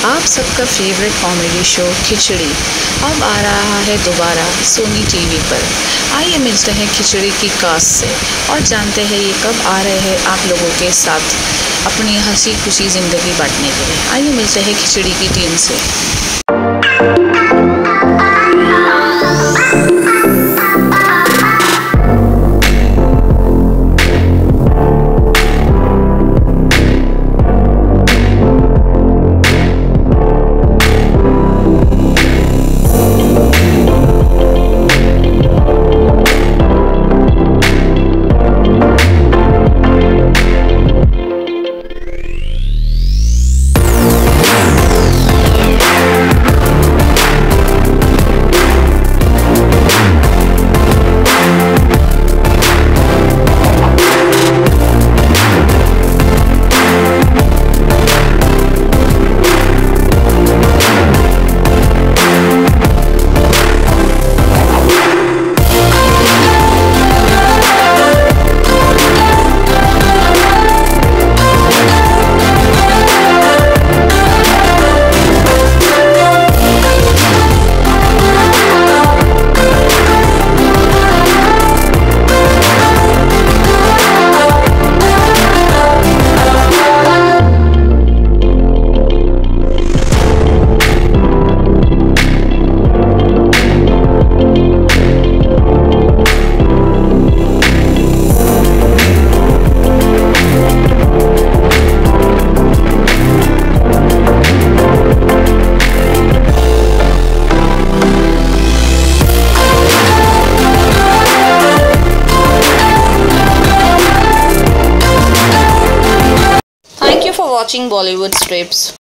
आप सबका favourite comedy show खिचड़ी अब आ रहा है दोबारा सोनी टीवी पर। आइए मिलते हैं खिचड़ी की कास्ट से और जानते हैं ये कब आ रहे हैं आप लोगों के साथ अपनी हंसी खुशी ज़िंदगी बांटने के लिए। आइए मिलते हैं खिचड़ी की टीम से। Thank you for watching Bollywood Strips.